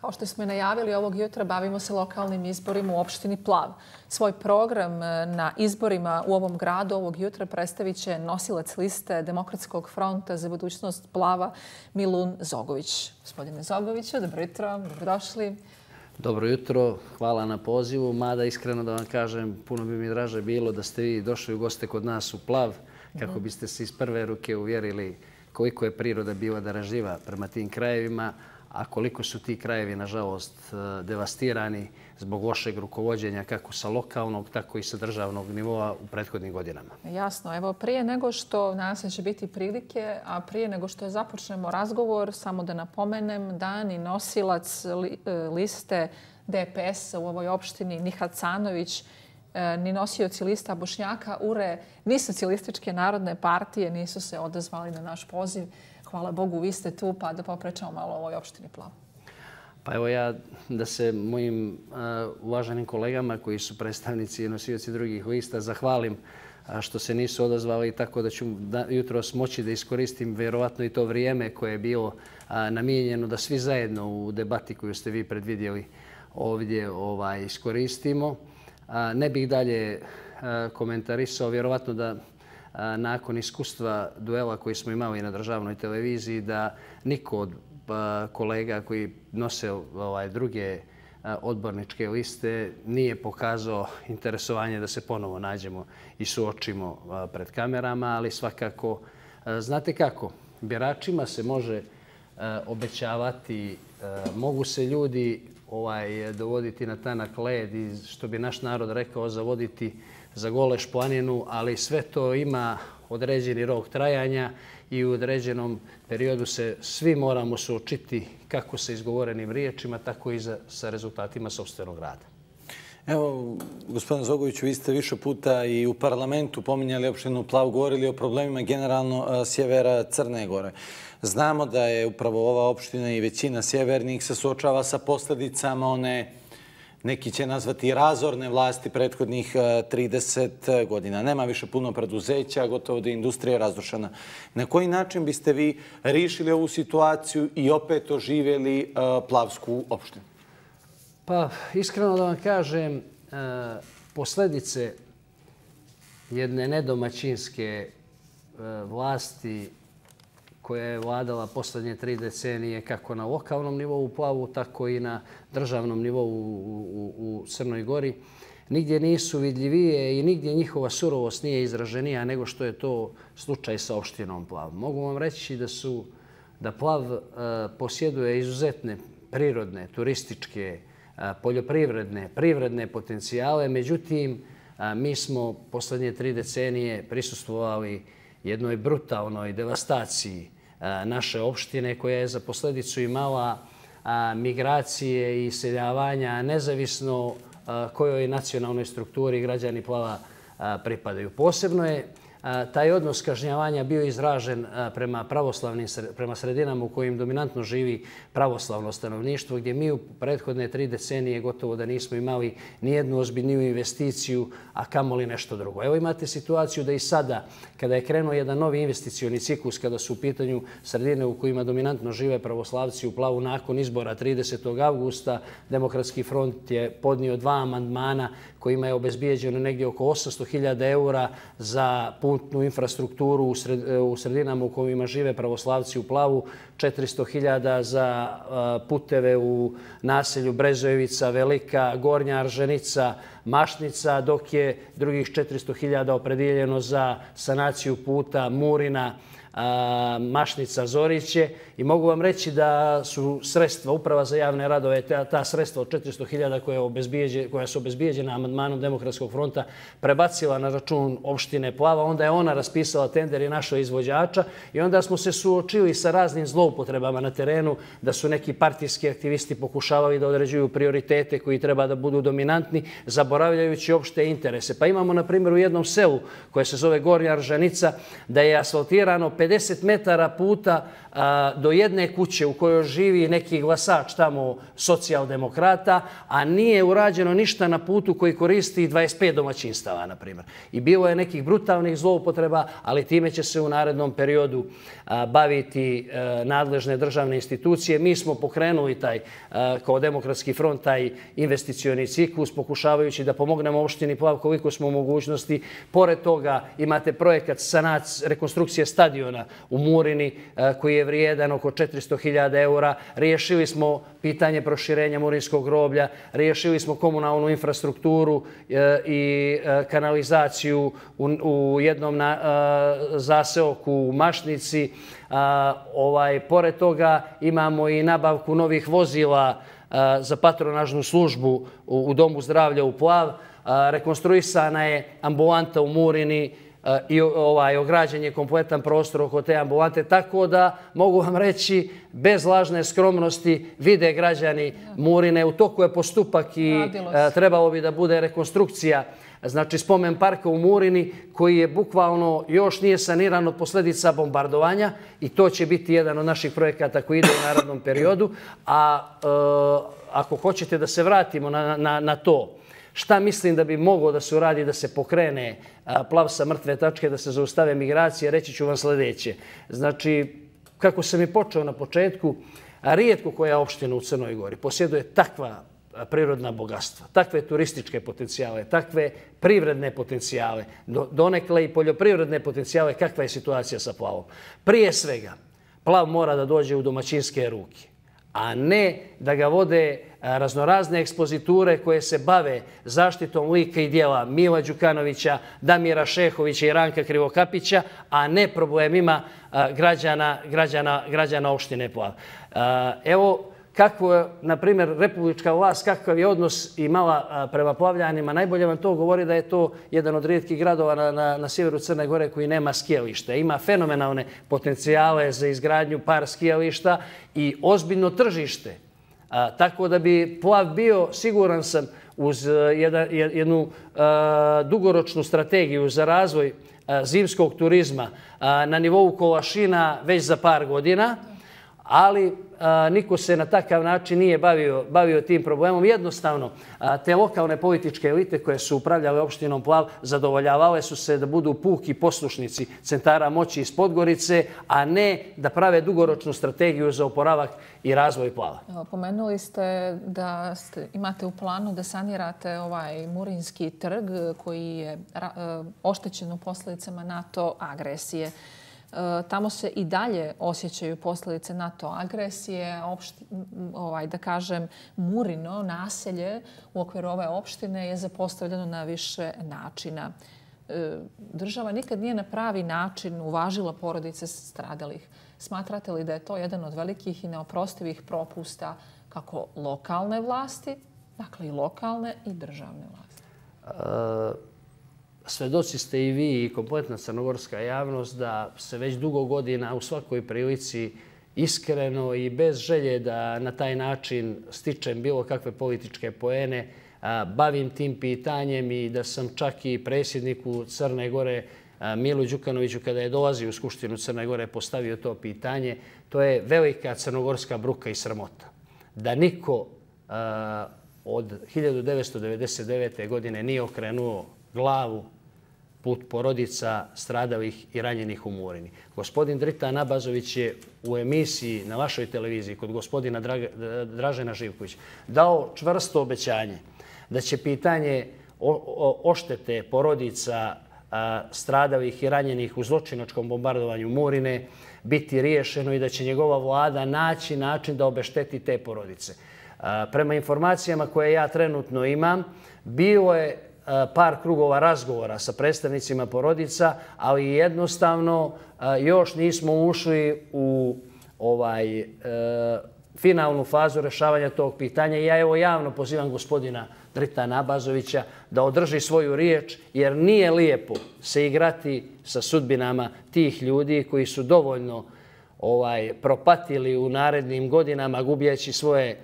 Kao što smo i najavili, ovog jutra bavimo se lokalnim izborima u opštini Plav. Svoj program na izborima u ovom gradu ovog jutra predstavit će nosilac liste Demokratskog fronta za budućnost Plava Milun Zogović. Gospodine Zogoviću, dobro jutro, dobrodošli. Dobro jutro, hvala na pozivu. Mada iskreno da vam kažem, puno bi mi draže bilo da ste vi došli u goste kod nas u Plav, kako biste se iz prve ruke uvjerili koliko je priroda bila darežljiva prema tim krajevima, a koliko su ti krajevi, nažalost, devastirani zbog lošeg rukovođenja kako sa lokalnog, tako i sa državnog nivoa u prethodnim godinama. Jasno. Evo, prije nego što nadam će biti prilike, a prije nego što započnemo razgovor, samo da napomenem da ni nosilac liste DPS u ovoj opštini Nihat Canović, ni nosioci lista Bošnjaka URE, ni socijalističke narodne partije nisu se odazvali na naš poziv. Hvala Bogu, vi ste tu, pa da popričamo malo o ovoj opštini Plav. Pa evo ja da se mojim uvaženim kolegama koji su predstavnici i nosioci drugih lista zahvalim što se nisu odazvali, tako da ću jutros moći da iskoristim vjerovatno i to vrijeme koje je bilo namijenjeno da svi zajedno u debati koju ste vi predvidjeli ovdje iskoristimo. Ne bih dalje komentarisao, vjerovatno da nakon iskustva duela koji smo imali na državnoj televiziji, da niko od kolega koji nose druge odborničke liste nije pokazao interesovanje da se ponovo nađemo i suočimo pred kamerama, ali svakako, znate kako, biračima se može obećavati, mogu se ljudi dovoditi na tanak led i, što bi naš narod rekao, zavoditi za goleš planinu, ali sve to ima određeni rok trajanja i u određenom periodu se svi moramo suočiti kako sa izgovorenim riječima, tako i sa rezultatima sopstvenog rada. Evo, gospodine Zogoviću, vi ste više puta i u parlamentu pominjali opštinu Plav, govorili o problemima generalno sjevera Crne Gore. Znamo da je upravo ova opština i većina sjevernih se suočava sa posljedicama one, neki će nazvati razorne vlasti prethodnih 30 godina. Nema više puno preduzeća, gotovo da je industrija razrušena. Na koji način biste vi riješili ovu situaciju i opet oživjeli Plavsku opštinu? Pa, iskreno da vam kažem, posljedice jedne nedomaćinske vlasti koja je vladala posljednje 3 decenije kako na lokalnom nivou u Plavu, tako i na državnom nivou u Crnoj Gori, nigdje nisu vidljivije i nigdje njihova surovost nije izraženija nego što je to slučaj sa opštinom Plav. Mogu vam reći da Plav posjeduje izuzetne prirodne, turističke, poljoprivredne, privredne potencijale. Međutim, mi smo posljednje 3 decenije prisustvovali jednoj brutalnoj devastaciji naše opštine koja je za posljedicu imala migracije i iseljavanja nezavisno kojoj nacionalnoj strukturi građani Plava pripadaju. Posebno je taj odnos kažnjavanja bio izražen prema sredinama u kojim dominantno živi pravoslavno stanovništvo, gdje mi u prethodne 3 decenije gotovo da nismo imali nijednu ozbiljniju investiciju, a kamoli nešto drugo. Evo imate situaciju da i sada, kada je krenuo jedan novi investicioni ciklus, kada su u pitanju sredine u kojima dominantno žive pravoslavci u Plavu, nakon izbora 30. avgusta, Demokratski front je podnio 2 amandmana kojima je obezbijeđeno negdje oko 800.000 eura za putnu infrastrukturu u sredinama u kojima žive pravoslavci u Plavu, 400.000 za puteve u naselju Brezojevica, Velika, Gornja Arženica, Mašnica, dok je drugih 400.000 opredijeljeno za sanaciju puta Murina, Mašnica, Zoriće. I mogu vam reći da su sredstva Uprava za javne radove, ta sredstva od 400.000 koja su obezbijeđena amandmanom Demokratskog fronta prebacila na račun opštine Plava. Onda je ona raspisala tender i našla izvođača i onda smo se suočili sa raznim zloupotrebama na terenu, da su neki partijski aktivisti pokušavali da određuju prioritete koji treba da budu dominantni, zaboravljajući opšte interese. Pa imamo, na primjer, u jednom selu koje se zove Gornja Aržanica, da je asfaltirano 50 metara puta do jedne kuće u kojoj živi neki glasač tamo socijaldemokrata, a nije urađeno ništa na putu koji koristi 25 domaćinstava, na primjer. I bilo je nekih brutalnih zloupotreba, ali time će se u narednom periodu baviti nadležne državne institucije. Mi smo pokrenuli kao Demokratski front taj investicioni ciklus, pokušavajući da pomognemo opštini Plav koliko smo u mogućnosti. Pored toga imate projekat rekonstrukcije stadiona u Murini koji je vrijedan oko 400.000 eura. Riješili smo pitanje proširenja Murinskog groblja, riješili smo komunalnu infrastrukturu i kanalizaciju u jednom zaseoku u Mašnici. Pored toga imamo i nabavku novih vozila za patronažnu službu u Domu zdravlja u Plav. Rekonstruisana je ambulanta u Murini i ograđen je kompletan prostor oko te ambulante. Tako da mogu vam reći, bez lažne skromnosti, vide građani Murine. U toku je postupak i trebalo bi da bude rekonstrukcija, znači spomen parka u Murini, koji je bukvalno još nije saniran od posljedica bombardovanja, i to će biti jedan od naših projekata koji ide u narednom periodu. A ako hoćete da se vratimo na to, šta mislim da bi moglo da se uradi da se pokrene Plav sa mrtve tačke, da se zaustave migracije, reći ću vam sljedeće. Znači, kako sam i počeo na početku, rijetko koja opština u Crnoj Gori posjeduje takva prirodna bogatstva, takve turističke potencijale, takve privredne potencijale, donekle i poljoprivredne potencijale, kakva je situacija sa Plavom. Prije svega, Plav mora da dođe u domaćinske ruke, a ne da ga vode raznorazne ekspoziture koje se bave zaštitom lika i dijela Mila Đukanovića, Damira Šehovića i Ranka Krivokapića, a ne problemima građana opštine Plav. Evo kako je, na primjer, republička vlast, kakav je odnos imala prema Plavljanima, najbolje vam to govori da je to jedan od rijetkih gradova na sjeveru Crne Gore koji nema skijališta. Ima fenomenalne potencijale za izgradnju par skijališta i ozbiljno tržište. Tako da bi Plav bio, siguran sam, uz jednu dugoročnu strategiju za razvoj zimskog turizma na nivou Kolašina već za par godina, ali niko se na takav način nije bavio tim problemom. Jednostavno, te lokalne političke elite koje su upravljale opštinom Plav zadovoljavale su se da budu puki poslušnici centara moći iz Podgorice, a ne da prave dugoročnu strategiju za oporavak i razvoj Plava. Pomenuli ste da imate u planu da sanirate ovaj Murinski trg koji je oštećen u posljedicama NATO agresije. Tamo se i dalje osjećaju posljedice NATO agresije. Da kažem, Murino, naselje u okviru ove opštine je zapostavljeno na više načina. Država nikad nije na pravi način uvažila porodice stradalih. Smatrate li da je to jedan od velikih i neoprostivih propusta kako lokalne vlasti, dakle i lokalne i državne vlasti? Svedoci ste i vi i kompletna crnogorska javnost da se već dugo godina u svakoj prilici iskreno i bez želje da na taj način stičem bilo kakve političke poene bavim tim pitanjem i da sam čak i predsjedniku Crne Gore Milu Đukanoviću kada je dolazio u Skupštinu Crne Gore postavio to pitanje. To je velika crnogorska bruka i sramota. Da niko od 1999. godine nije okrenuo glavu put porodica stradalih i ranjenih u Murini. Gospodin Dritan Abazović je u emisiji na vašoj televiziji kod gospodina Dražena Živkovića dao čvrsto obećanje da će pitanje oštete porodica stradalih i ranjenih u zločinačkom bombardovanju Murine biti riješeno i da će njegova vlada naći način da obešteti te porodice. Prema informacijama koje ja trenutno imam, bilo je par krugova razgovora sa predstavnicima porodica, ali jednostavno još nismo ušli u finalnu fazu rešavanja tog pitanja. Ja evo javno pozivam gospodina Dritana Abazovića da održi svoju riječ, jer nije lijepo se igrati sa sudbinama tih ljudi koji su dovoljno propatili u narednim godinama gubljeći svoje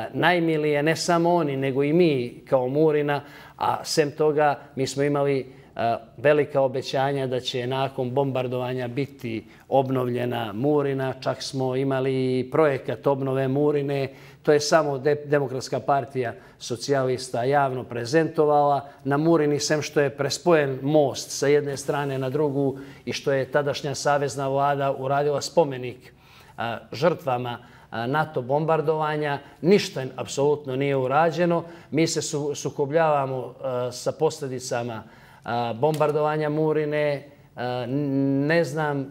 najmilije, ne samo oni, nego i mi kao Murina. A sem toga, mi smo imali velika obećanja da će nakon bombardovanja biti obnovljena Murina. Čak smo imali projekat obnove Murine. To je samo Demokratska partija socijalista javno prezentovala. Na Murini, sem što je prespojen most sa jedne strane na drugu i što je tadašnja savezna vlada uradila spomenik žrtvama NATO bombardovanja, ništa apsolutno nije urađeno. Mi se sukobljavamo sa posljedicama bombardovanja Murine. Ne znam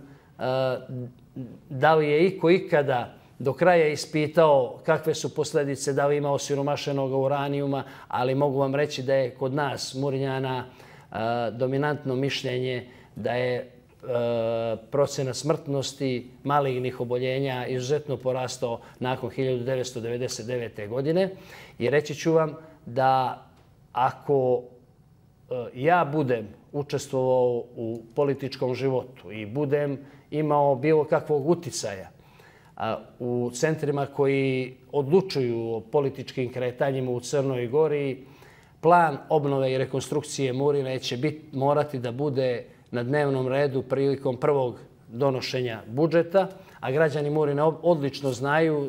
da li je iko ikada do kraja ispitao kakve su posljedice, da li ima osiromašenog uranijuma, ali mogu vam reći da je kod nas, Murinjana, dominantno mišljenje da je procenat smrtnosti malignih oboljenja izuzetno porastao nakon 1999. godine. I reći ću vam da ako ja budem učestvovao u političkom životu i budem imao bilo kakvog uticaja u centrima koji odlučuju o političkim kretanjima u Crnoj Gori, plan obnove i rekonstrukcije Murine će morati da bude na dnevnom redu prilikom prvog donošenja budžeta, a građani Murine odlično znaju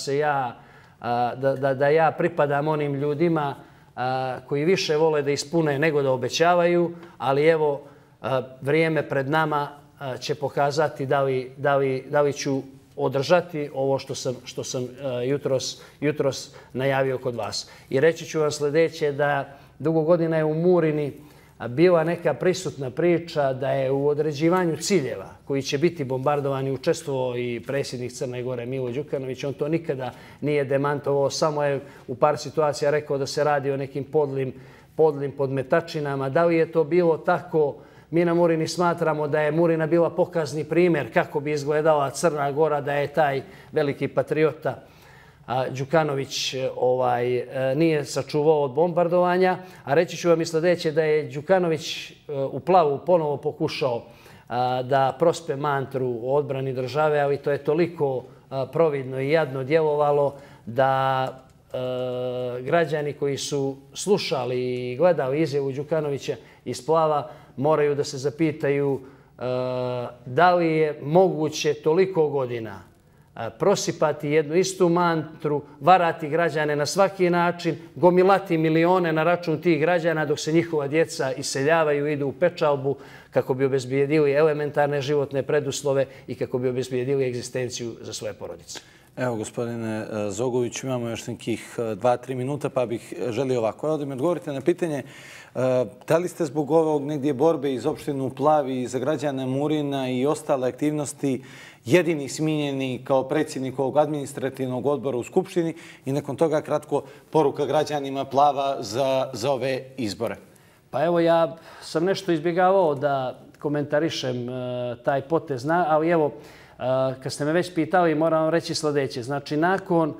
da ja pripadam onim ljudima koji više vole da ispune nego da obećavaju, ali evo, vrijeme pred nama će pokazati da li ću održati ovo što sam jutros najavio kod vas. I reći ću vam sljedeće, da dugo godina je u Murini bila neka prisutna priča da je u određivanju ciljeva koji će biti bombardovani učestvovao i predsjednik Crne Gore Milo Đukanović. On to nikada nije demantovao, samo je u par situacija rekao da se radi o nekim podlim podmetačinama. Da li je to bilo tako? Mi na Murini smatramo da je Murina bila pokazni primjer kako bi izgledala Crna Gora da je taj veliki patriota Đukanović nije sačuvao od bombardovanja. A reći ću vam i sljedeće, da je Đukanović u Plavu ponovo pokušao da prospe mantru o odbrani države, ali to je toliko providno i jadno djelovalo da građani koji su slušali i gledali izjavu Đukanovića iz Plava moraju da se zapitaju da li je moguće toliko godina prosipati jednu istu mantru, varati građane na svaki način, gomilati milione na račun tih građana dok se njihova djeca iseljavaju, idu u pečalbu kako bi obezbijedili elementarne životne preduslove i kako bi obezbijedili egzistenciju za svoje porodice. Evo, gospodine Zogoviću, imamo još nekih 2-3 minuta, pa bih želio ovako. Evo da mi odgovorite na pitanje, da li ste zbog ovog negdje borbe iz opštine u Plavi za građana Murina i ostale aktivnosti jedini smijenjeni kao predsjednik ovog administrativnog odbora u Skupštini i nakon toga kratko poruka građanima Plava za ove izbore? Pa evo, ja sam nešto izbjegavao da komentarišem taj potez, ali evo, kad ste me već pitali, moram vam reći sljedeće. Znači, nakon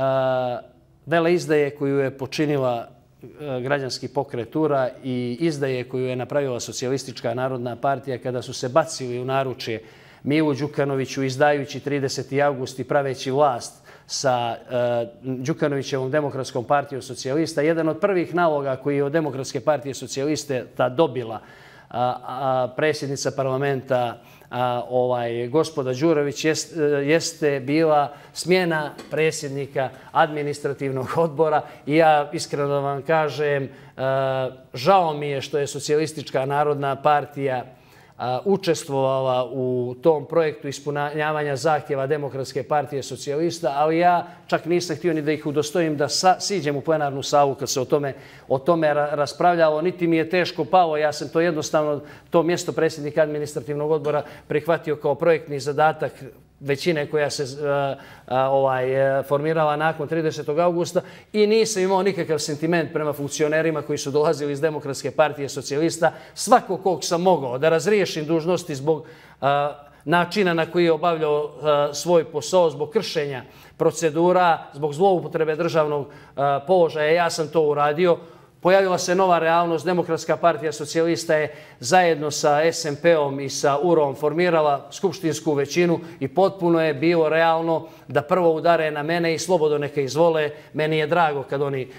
veleizdaje koju je počinila građanski pokret URA i izdaje koju je napravila Socijalistička narodna partija kada su se bacili u naručje Milu Đukanoviću izdajući 30. avgust i praveći vlast sa Đukanovićevom Demokratskom partijom socijalista, jedan od prvih naloga koji je od Demokratske partije socijalista dobila predsjednica parlamenta gospoda Đurović jeste bila smjena predsjednika administrativnog odbora i ja iskreno da vam kažem, žao mi je što je Socijalistička narodna partija učestvovala u tom projektu ispunjavanja zahtjeva Demokratske partije socijalista, ali ja čak nisam htio ni da ih udostojim da siđem u plenarnu salu kad se o tome raspravljalo, niti mi je teško palo. Ja sam to jednostavno, to mjesto predsjednika administrativnog odbora prihvatio kao projektni zadatak većine koja se formirala nakon 30. augusta i nisam imao nikakav sentiment prema funkcionerima koji su dolazili iz Demokratske partije socijalista. Svako kog sam mogao da razriješim dužnosti zbog načina na koji je obavljao svoj posao, zbog kršenja procedura, zbog zloupotrebe državnog položaja, ja sam to uradio. Pojavila se nova realnost. Demokratska partija socijalista je zajedno sa SMP-om i sa URO-om formirala skupštinsku većinu i potpuno je bilo realno da prvo udare na mene i slobodno neka izvole. Meni je drago kad oni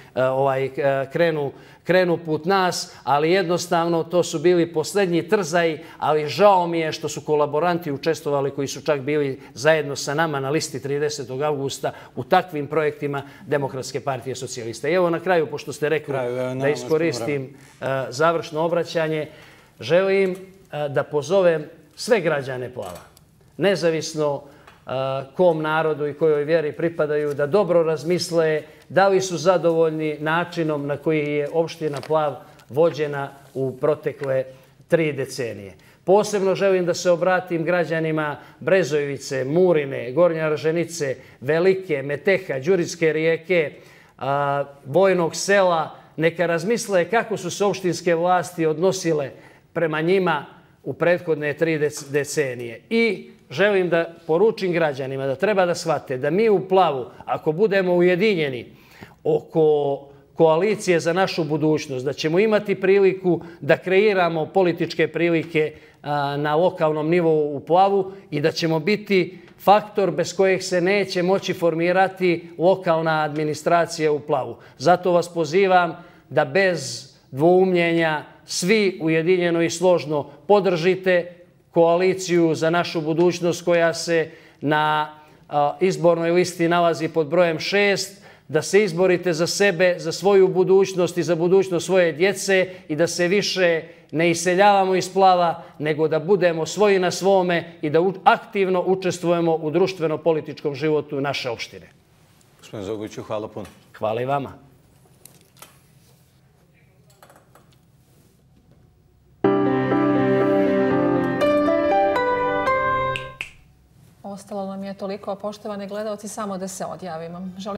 krenu put nas, ali jednostavno to su bili posljednji trzaji, ali žao mi je što su kolaboranti učestvovali koji su čak bili zajedno sa nama na listi 30. augusta u takvim projektima Demokratske partije socijalista. I evo na kraju, pošto ste rekli da iskoristim završno obraćanje, želim da pozovem sve građane Plava, nezavisno kom narodu i kojoj vjeri pripadaju, da dobro razmisle da li su zadovoljni načinom na koji je opština Plav vođena u protekle 3 decenije. Posebno želim da se obratim građanima Brezojevice, Murine, Gornje Arženice, Velike, Meteha, Đurićke rijeke, Bojnog sela. Neka razmisle kako su se opštinske vlasti odnosile prema njima u prethodne 3 decenije. I želim da poručim građanima da treba da shvate da mi u Plavu, ako budemo ujedinjeni oko koalicije za našu budućnost, da ćemo imati priliku da kreiramo političke prilike na lokalnom nivou u Plavu i da ćemo biti faktor bez kojeg se neće moći formirati lokalna administracija u Plavu. Zato vas pozivam da bez dvoumljenja svi ujedinjeno i složno podržite koaliciju za našu budućnost koja se na izbornoj listi nalazi pod brojem 6, da se izborite za sebe, za svoju budućnost i za budućnost svoje djece i da se više ne iseljavamo iz Plava, nego da budemo svoji na svome i da aktivno učestvujemo u društveno-političkom životu naše opštine. Gospodine Zogoviću, hvala puno. Hvala i vama. Ostalo nam je toliko, poštovani gledalci, samo da se odjavimo.